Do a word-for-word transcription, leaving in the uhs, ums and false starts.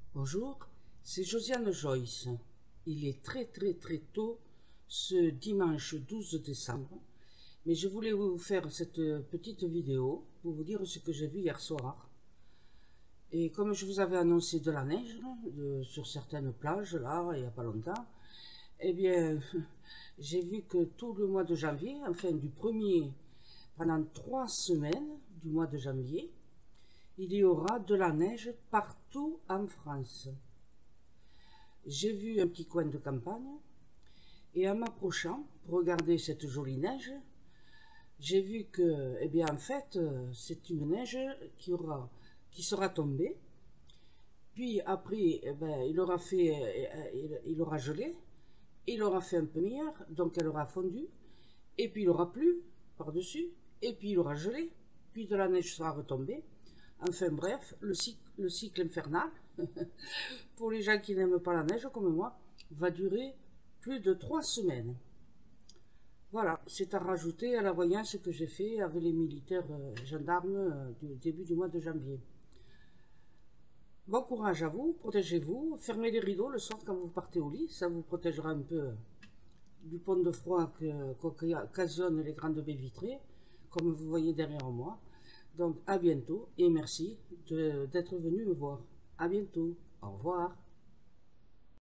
Bonjour, c'est Josiane Joyce. Il est très très très tôt ce dimanche douze décembre, mais je voulais vous faire cette petite vidéo pour vous dire ce que j'ai vu hier soir. Et comme je vous avais annoncé de la neige de, sur certaines plages, là, il n'y a pas longtemps, eh bien, j'ai vu que tout le mois de janvier, enfin du premier, pendant trois semaines du mois de janvier, il y aura de la neige partout en France. J'ai vu un petit coin de campagne et en m'approchant pour regarder cette jolie neige, j'ai vu que, eh bien, en fait, c'est une neige qui aura, qui sera tombée. Puis après, eh ben, il aura fait, il, il aura gelé, il aura fait un peu meilleur, donc elle aura fondu. Et puis il aura plu par-dessus, et puis il aura gelé, puis de la neige sera retombée. Enfin bref, le cycle, le cycle infernal, pour les gens qui n'aiment pas la neige comme moi, va durer plus de trois semaines. Voilà, c'est à rajouter à la voyance que j'ai fait avec les militaires euh, gendarmes euh, du début du mois de janvier. Bon courage à vous, protégez-vous, fermez les rideaux le soir quand vous partez au lit, ça vous protégera un peu du pont de froid qu'occasionnent les grandes baies vitrées, comme vous voyez derrière moi. Donc à bientôt et merci d'être venu me voir. À bientôt, au revoir.